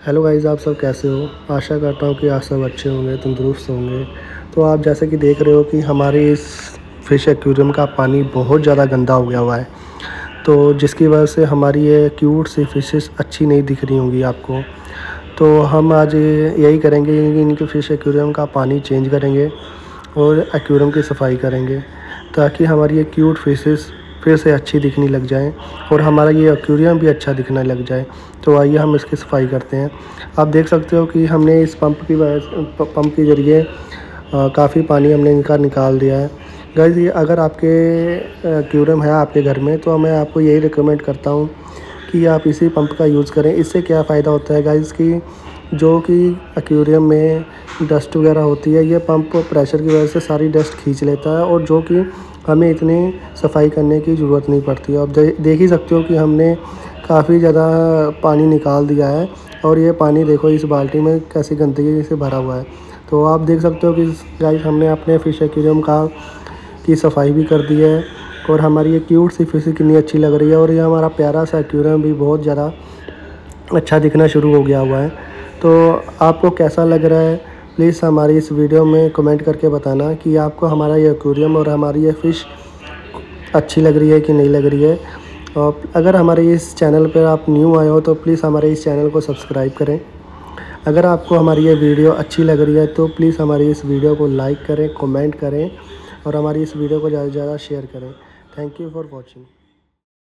Hello guys, आप सब कैसे हो। आशा करता हूँ कि आप सब अच्छे होंगे, तंदुरुस्त होंगे। तो आप जैसे कि देख रहे हो कि हमारे इस फ़िश एक्वेरियम का पानी बहुत ज़्यादा गंदा हो गया हुआ है, तो जिसकी वजह से हमारी ये क्यूट सी फ़िशेस अच्छी नहीं दिख रही होंगी आपको। तो हम आज यही करेंगे कि इनके फ़िश एक्वेरियम का पानी चेंज करेंगे और एक्वेरियम की सफाई करेंगे, ताकि हमारी ये क्यूट फ़िशेस फिर से अच्छी दिखने लग जाएं और हमारा ये एक्वेरियम भी अच्छा दिखने लग जाए। तो आइए हम इसकी सफाई करते हैं। आप देख सकते हो कि हमने इस पंप के ज़रिए काफ़ी पानी हमने इनका निकाल दिया है। गाइस, ये अगर आपके एक्वेरियम है आपके घर में, तो मैं आपको यही रिकमेंड करता हूँ कि आप इसी पंप का यूज़ करें। इससे क्या फ़ायदा होता है गाइस कि जो कि एक्वेरियम में डस्ट वगैरह होती है, ये पंप प्रेशर की वजह से सारी डस्ट खींच लेता है और जो कि हमें इतनी सफाई करने की ज़रूरत नहीं पड़ती है। आप देख ही सकते हो कि हमने काफ़ी ज़्यादा पानी निकाल दिया है और ये पानी देखो इस बाल्टी में कैसी गंदगी से भरा हुआ है। तो आप देख सकते हो कि गाइस हमने अपने फ़िश एक्वेरियम की सफाई भी कर दी है और हमारी ये क्यूट सी फ़िश कितनी अच्छी लग रही है और ये हमारा प्यारा सा एक्वेरियम भी बहुत ज़्यादा अच्छा दिखना शुरू हो गया हुआ है। तो आपको कैसा लग रहा है, प्लीज़ हमारी इस वीडियो में कमेंट करके बताना कि आपको हमारा ये एक्वेरियम और हमारी ये फ़िश अच्छी लग रही है कि नहीं लग रही है। और अगर हमारे इस चैनल पर आप न्यू आए हो तो प्लीज़ हमारे इस चैनल को सब्सक्राइब करें। अगर आपको हमारी ये वीडियो अच्छी लग रही है तो प्लीज़ हमारी इस वीडियो को लाइक करें, कमेंट करें और हमारी इस वीडियो को ज़्यादा से ज़्यादा शेयर करें। Thank you for watching.